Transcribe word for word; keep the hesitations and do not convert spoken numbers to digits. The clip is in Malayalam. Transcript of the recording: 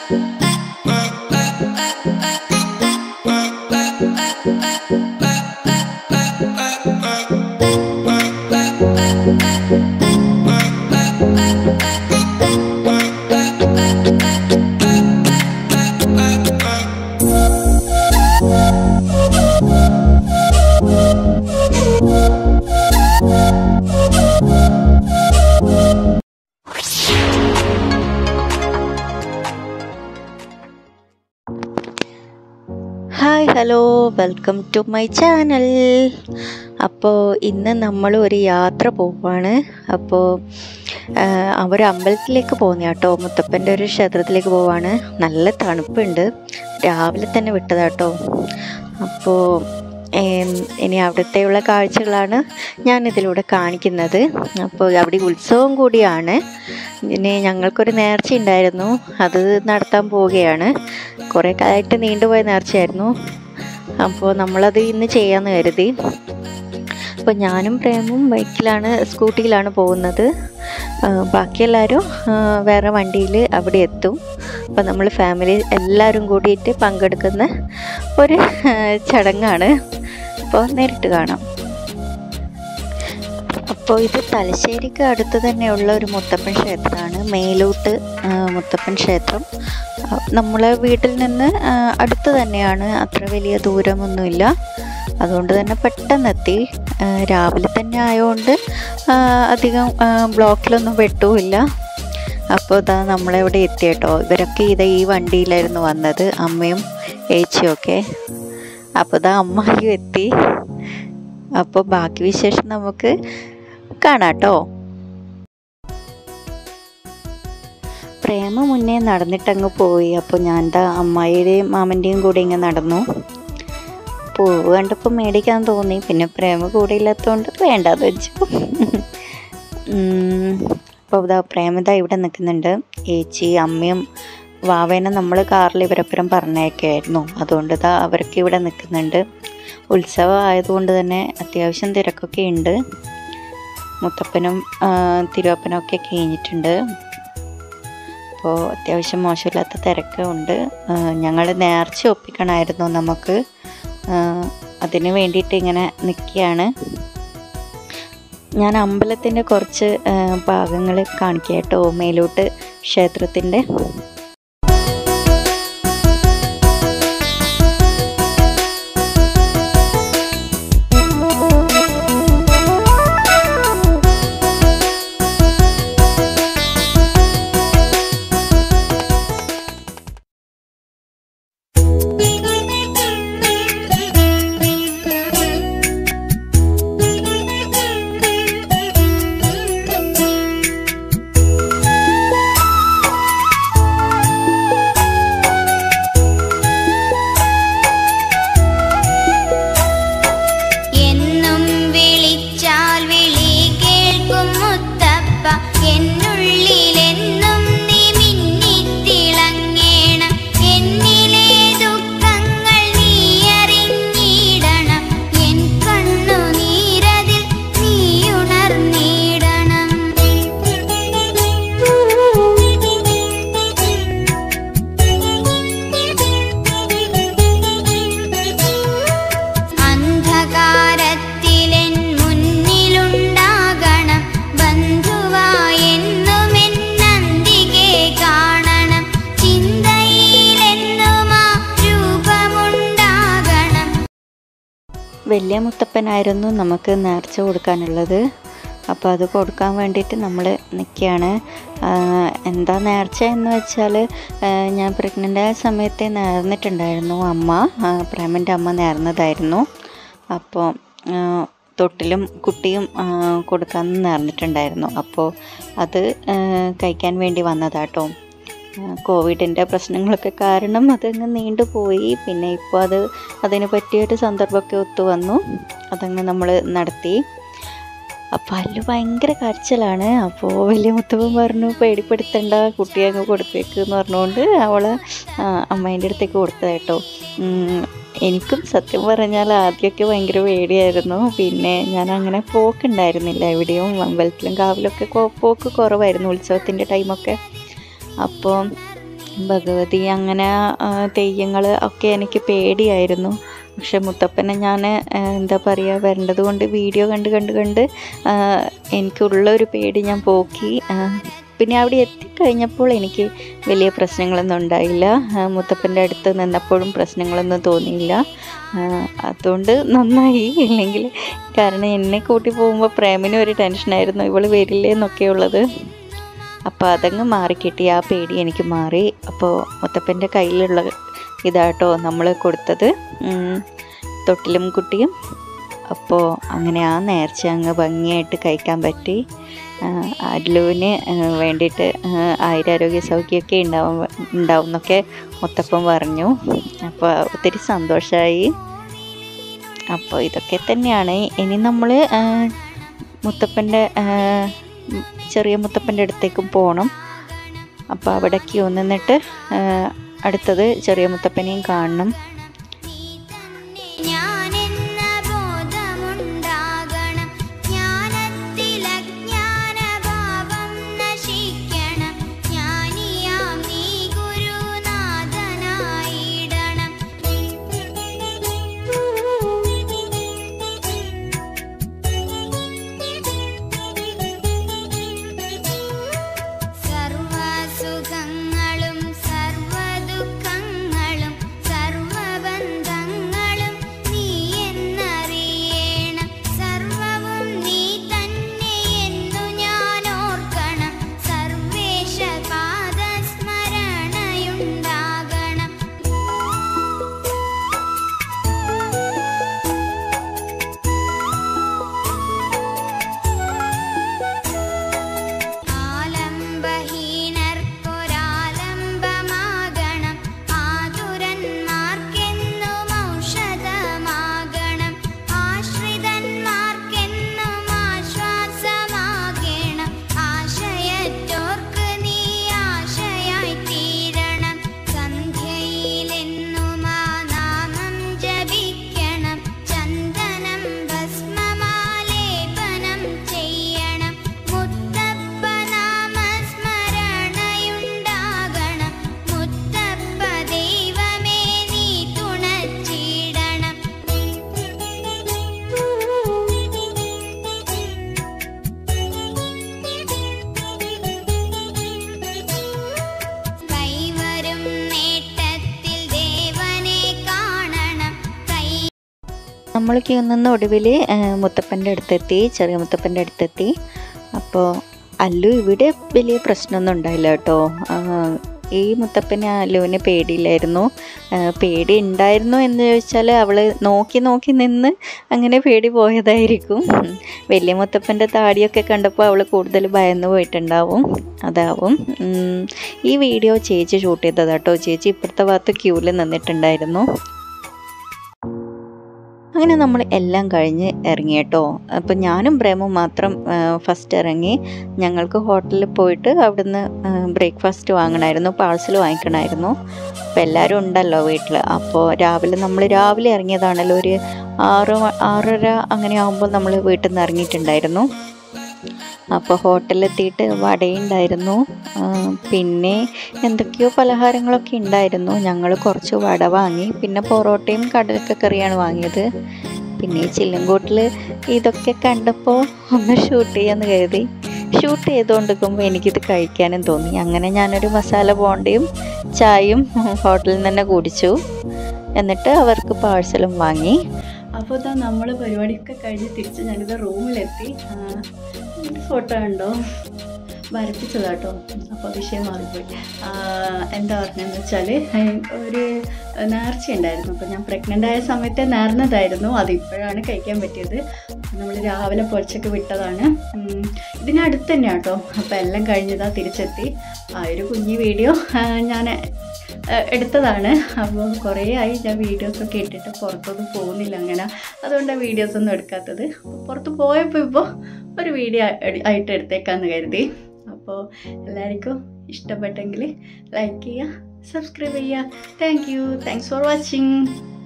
Hi hello welcome to my channel. അപ്പോൾ ഇന്ന് നമ്മൾ ഒരു യാത്ര പോവുകയാണ്. അപ്പോൾ അവർ അമ്പലത്തിലേക്ക് പോകുന്ന കേട്ടോ, മുത്തപ്പൻ്റെ ഒരു ക്ഷേത്രത്തിലേക്ക് പോവുകയാണ്. നല്ല തണുപ്പുണ്ട്, രാവിലെ തന്നെ വിട്ടതാട്ടോ. അപ്പോൾ ഇനി അവിടുത്തെയുള്ള കാഴ്ചകളാണ് ഞാനിതിലൂടെ കാണിക്കുന്നത്. അപ്പോൾ അവിടെ ഉത്സവം കൂടിയാണ്. ഇനി ഞങ്ങൾക്കൊരു നേർച്ച ഉണ്ടായിരുന്നു, അത് നടത്താൻ പോവുകയാണ്. കുറേ കാലമായിട്ട് നീണ്ടുപോയ നേർച്ചയായിരുന്നു. അപ്പോൾ നമ്മളത് ഇന്ന് ചെയ്യാമെന്ന് കരുതി. അപ്പോൾ ഞാനും പ്രേമും ബൈക്കിലാണ്, സ്കൂട്ടിയിലാണ് പോകുന്നത്. ബാക്കിയെല്ലാവരും വേറെ വണ്ടിയിൽ അവിടെ എത്തും. അപ്പോൾ നമ്മൾ ഫാമിലി എല്ലാവരും കൂടിയിട്ട് പങ്കെടുക്കുന്ന ഒരു ചടങ്ങാണ്. അപ്പോൾ നേരിട്ട് കാണാം. അപ്പോൾ ഇത് തലശ്ശേരിക്ക് അടുത്ത് തന്നെയുള്ള ഒരു മുത്തപ്പൻ ക്ഷേത്രമാണ്, മേലോട്ട് മുത്തപ്പൻ ക്ഷേത്രം. നമ്മളെ വീട്ടിൽ നിന്ന് അടുത്ത് തന്നെയാണ്, അത്ര വലിയ ദൂരമൊന്നുമില്ല. അതുകൊണ്ട് തന്നെ പെട്ടെന്നെത്തി. രാവിലെ തന്നെ ആയതുകൊണ്ട് അധികം ബ്ലോക്കിലൊന്നും പെട്ടുമില്ല. അപ്പോൾ ഇതാ നമ്മളെവിടെ എത്തി കേട്ടോ. ഇവരൊക്കെ ഇതാ ഈ വണ്ടിയിലായിരുന്നു വന്നത്, അമ്മയും ഏച്ചിയും ഒക്കെ. അപ്പോൾ ഇതാ അമ്മായിയും എത്തി. അപ്പോൾ ബാക്കി വിശേഷം നമുക്ക് കാണാം കേട്ടോ. പ്രേമ മുന്നേ നടന്നിട്ടങ്ങ് പോയി. അപ്പോൾ ഞാൻ എന്താ അമ്മായിയുടെയും മാമൻ്റെയും കൂടെ ഇങ്ങനെ നടന്നു. പൂവ് കണ്ടപ്പോൾ മേടിക്കാൻ തോന്നി, പിന്നെ പ്രേമ കൂടെ ഇല്ലാത്തതുകൊണ്ട് വേണ്ടാന്ന് വെച്ചു. അപ്പോൾ ഇതാ പ്രേമത ഇവിടെ നിൽക്കുന്നുണ്ട്. ഏച്ചി അമ്മയും വാവേനെ നമ്മൾ കാറിൽ ഇവരപ്പുറം പറഞ്ഞേക്കായിരുന്നു. അതുകൊണ്ട് ഇതാ അവർക്ക് ഇവിടെ നിൽക്കുന്നുണ്ട്. ഉത്സവം ആയതുകൊണ്ട് തന്നെ അത്യാവശ്യം തിരക്കൊക്കെ ഉണ്ട്. മുത്തപ്പനും തിരുവപ്പനും ഒക്കെ കഴിഞ്ഞിട്ടുണ്ട്. അപ്പോൾ അത്യാവശ്യം മോശമില്ലാത്ത തിരക്കുണ്ട്. ഞങ്ങൾ നേർച്ച ഒപ്പിക്കണമായിരുന്നു നമുക്ക്, അതിന് വേണ്ടിയിട്ട് ഇങ്ങനെ നിൽക്കുകയാണ്. ഞാൻ അമ്പലത്തിൻ്റെ കുറച്ച് ഭാഗങ്ങൾ കാണിക്കാം കേട്ടോ, മേലോട്ട് ക്ഷേത്രത്തിൻ്റെ. വലിയ മുത്തപ്പനായിരുന്നു നമുക്ക് നേർച്ച കൊടുക്കാനുള്ളത്. അപ്പോൾ അത് കൊടുക്കാൻ വേണ്ടിയിട്ട് നമ്മൾ നിൽക്കുകയാണ്. എന്താ നേർച്ച എന്ന് വെച്ചാൽ, ഞാൻ പ്രഗ്നൻ്റ് ആയ സമയത്ത് നേർന്നിട്ടുണ്ടായിരുന്നു. അമ്മ പ്രേമൻ്റെ അമ്മ നേർന്നതായിരുന്നു. അപ്പോൾ തൊട്ടിലും കുട്ടിയും കൊടുക്കാമെന്ന് നേർന്നിട്ടുണ്ടായിരുന്നു. അപ്പോൾ അത് കഴിക്കാൻ വേണ്ടി വന്നതാട്ടോ. കോവിഡിൻ്റെ പ്രശ്നങ്ങളൊക്കെ കാരണം അതങ്ങ് നീണ്ടുപോയി. പിന്നെ ഇപ്പോൾ അത് അതിന് പറ്റിയൊരു സന്ദർഭമൊക്കെ ഒത്തു വന്നു, അതങ്ങ് നമ്മൾ നടത്തി. അപ്പം അതിൽ ഭയങ്കര കരച്ചിലാണ്. അപ്പോൾ വലിയ മുത്തപ്പൻ പറഞ്ഞു പേടിപ്പെടുത്തണ്ട, കുട്ടിയെ അങ്ങ് കൊടുത്തേക്ക് എന്ന് പറഞ്ഞുകൊണ്ട് അവളെ അമ്മേൻ്റെ അടുത്തേക്ക് കൊടുത്തത് കേട്ടോ. എനിക്കും സത്യം പറഞ്ഞാൽ ആദ്യമൊക്കെ ഭയങ്കര പേടിയായിരുന്നു. പിന്നെ ഞാൻ അങ്ങനെ പോക്കുണ്ടായിരുന്നില്ല എവിടെയും, അമ്പലത്തിലും കാവിലൊക്കെ പോക്ക് കുറവായിരുന്നു ഉത്സവത്തിൻ്റെ ടൈമൊക്കെ. അപ്പോൾ ഭഗവതി അങ്ങനെ തെയ്യങ്ങൾ ഒക്കെ എനിക്ക് പേടിയായിരുന്നു. പക്ഷെ മുത്തപ്പനെ ഞാൻ എന്താ പറയുക, വരേണ്ടത് കൊണ്ട് വീഡിയോ കണ്ട് കണ്ട് കണ്ട് എനിക്കുള്ളൊരു പേടി ഞാൻ പോക്കി. പിന്നെ അവിടെ എത്തിക്കഴിഞ്ഞപ്പോൾ എനിക്ക് വലിയ പ്രശ്നങ്ങളൊന്നും ഉണ്ടായില്ല. മുത്തപ്പൻ്റെ അടുത്ത് നിന്നപ്പോഴും പ്രശ്നങ്ങളൊന്നും തോന്നിയില്ല. അതുകൊണ്ട് നന്നായി. ഇല്ലെങ്കിൽ കാരണം എന്നെ കൂട്ടി പോകുമ്പോൾ പ്രേമിന് ഒരു ടെൻഷനായിരുന്നു, ഇവൾ വരില്ലേ എന്നൊക്കെ ഉള്ളത്. അപ്പോൾ അതങ്ങ് മാറിക്കിട്ടി, ആ പേടി എനിക്ക് മാറി. അപ്പോൾ മുത്തപ്പൻ്റെ കയ്യിലുള്ള ഇതാട്ടോ നമ്മൾ കൊടുത്തത്, തൊട്ടിലും കുട്ടിയും. അപ്പോൾ അങ്ങനെ ആ നേർച്ച അങ്ങ് ഭംഗിയായിട്ട് കഴിക്കാൻ പറ്റി. അല്ലുവിന് വേണ്ടിയിട്ട് ആയുരാരോഗ്യ സൗഖ്യമൊക്കെ ഉണ്ടാവും ഉണ്ടാവും എന്നൊക്കെ മുത്തപ്പൻ പറഞ്ഞു. അപ്പോൾ ഒത്തിരി സന്തോഷമായി. അപ്പോൾ ഇതൊക്കെ തന്നെയാണ്. ഇനി നമ്മൾ മുത്തപ്പൻ്റെ ചെറിയ മുത്തപ്പൻ്റെ അടുത്തേക്കും പോകണം. അപ്പോൾ അവിടെ ക്യൂ നിന്നിട്ട് അടുത്തത് ചെറിയ മുത്തപ്പനെയും കാണണം. നമ്മൾക്ക് ഇന്നൊന്ന് ഒടുവിൽ മുത്തപ്പൻ്റെ അടുത്തെത്തി, ചെറിയ മുത്തപ്പൻ്റെ അടുത്തെത്തി. അപ്പോൾ അല്ലു ഇവിടെ വലിയ പ്രശ്നമൊന്നും ഉണ്ടായില്ല കേട്ടോ. ഈ മുത്തപ്പന് അല്ലുവിന് പേടിയില്ലായിരുന്നു. പേടി ഉണ്ടായിരുന്നു എന്ന് ചോദിച്ചാൽ അവൾ നോക്കി നോക്കി നിന്ന് അങ്ങനെ പേടി പോയതായിരിക്കും. വലിയ മുത്തപ്പൻ്റെ താടിയൊക്കെ കണ്ടപ്പോൾ അവൾ കൂടുതൽ ഭയന്ന് പോയിട്ടുണ്ടാവും, അതാവും. ഈ വീഡിയോ ചേച്ചി ഷൂട്ട് ചെയ്തതാട്ടോ. ചേച്ചി ഇപ്പുറത്തെ ഭാഗത്ത് ക്യൂവിൽ നിന്നിട്ടുണ്ടായിരുന്നു. അങ്ങനെ നമ്മൾ എല്ലാം കഴിഞ്ഞ് ഇറങ്ങി കേട്ടോ. അപ്പോൾ ഞാനും പ്രേമും മാത്രം ഫസ്റ്റ് ഇറങ്ങി. ഞങ്ങൾക്ക് ഹോട്ടലിൽ പോയിട്ട് അവിടുന്ന് ബ്രേക്ക്ഫാസ്റ്റ് വാങ്ങണമായിരുന്നു, പാഴ്സൽ വാങ്ങിക്കണമായിരുന്നു. അപ്പോൾ എല്ലാവരും ഉണ്ടല്ലോ വീട്ടിൽ. അപ്പോൾ രാവിലെ നമ്മൾ രാവിലെ ഇറങ്ങിയതാണല്ലോ, ഒരു ആറ് ആറര അങ്ങനെ ആകുമ്പോൾ നമ്മൾ വീട്ടിൽ നിന്ന് ഇറങ്ങിയിട്ടുണ്ടായിരുന്നു. അപ്പോൾ ഹോട്ടലിലെത്തിയിട്ട് വടയുണ്ടായിരുന്നു, പിന്നെ എന്തൊക്കെയോ പലഹാരങ്ങളൊക്കെ ഉണ്ടായിരുന്നു. ഞങ്ങൾ കുറച്ച് വട വാങ്ങി, പിന്നെ പൊറോട്ടയും കടലക്കറിയാണ് വാങ്ങിയത്. പിന്നെ ഈ ചില്ലങ്കോട്ടിൽ ഇതൊക്കെ കണ്ടപ്പോൾ ഒന്ന് ഷൂട്ട് ചെയ്യാമെന്ന് കരുതി. ഷൂട്ട് ചെയ്തുകൊണ്ടിരിക്കുമ്പോൾ എനിക്കിത് കഴിക്കാനും തോന്നി. അങ്ങനെ ഞാനൊരു മസാല ബോണ്ടയും ചായയും ഹോട്ടലിൽ തന്നെ കുടിച്ചു. എന്നിട്ട് അവർക്ക് പാഴ്സലും വാങ്ങി. അപ്പോൾ ഇതാ നമ്മൾ പരിപാടിയൊക്കെ കഴിഞ്ഞ് തിരിച്ച് ഞാനിത് റൂമിലെത്തി. ഫോട്ടോ ഉണ്ടോ വരപ്പിച്ചതാട്ടോ. അപ്പോൾ വിഷയം മാറിപ്പോയി. എന്താ പറഞ്ഞതെന്ന് വെച്ചാൽ ഒരു നേർച്ച ഉണ്ടായിരുന്നു. അപ്പോൾ ഞാൻ പ്രഗ്നൻ്റ് ആയ സമയത്ത് നേർന്നതായിരുന്നു. അതിപ്പോഴാണ് കഴിക്കാൻ പറ്റിയത്. നമ്മൾ രാവിലെ പൊളിച്ചൊക്കെ വിട്ടതാണ്. ഇതിനടുത്ത് തന്നെയാണ് കേട്ടോ. അപ്പോൾ എല്ലാം കഴിഞ്ഞതാ തിരിച്ചെത്തി. ആ ഒരു കുഞ്ഞു വീഡിയോ ഞാൻ എടുത്തതാണ്. അപ്പോൾ കുറേ ആയി ഞാൻ വീഡിയോസൊക്കെ ഇട്ടിട്ട് പുറത്തൊന്നും പോകുന്നില്ല അങ്ങനെ, അതുകൊണ്ടാണ് വീഡിയോസൊന്നും എടുക്കാത്തത്. അപ്പോൾ പുറത്ത് പോയപ്പോൾ ഇപ്പോൾ ഒരു വീഡിയോ ആയിട്ട് എടുത്തേക്കാമെന്ന് കരുതി. അപ്പോൾ എല്ലാവർക്കും ഇഷ്ടപ്പെട്ടെങ്കിൽ ലൈക്ക് ചെയ്യുക, സബ്സ്ക്രൈബ് ചെയ്യുക. Thank you. Thanks for watching.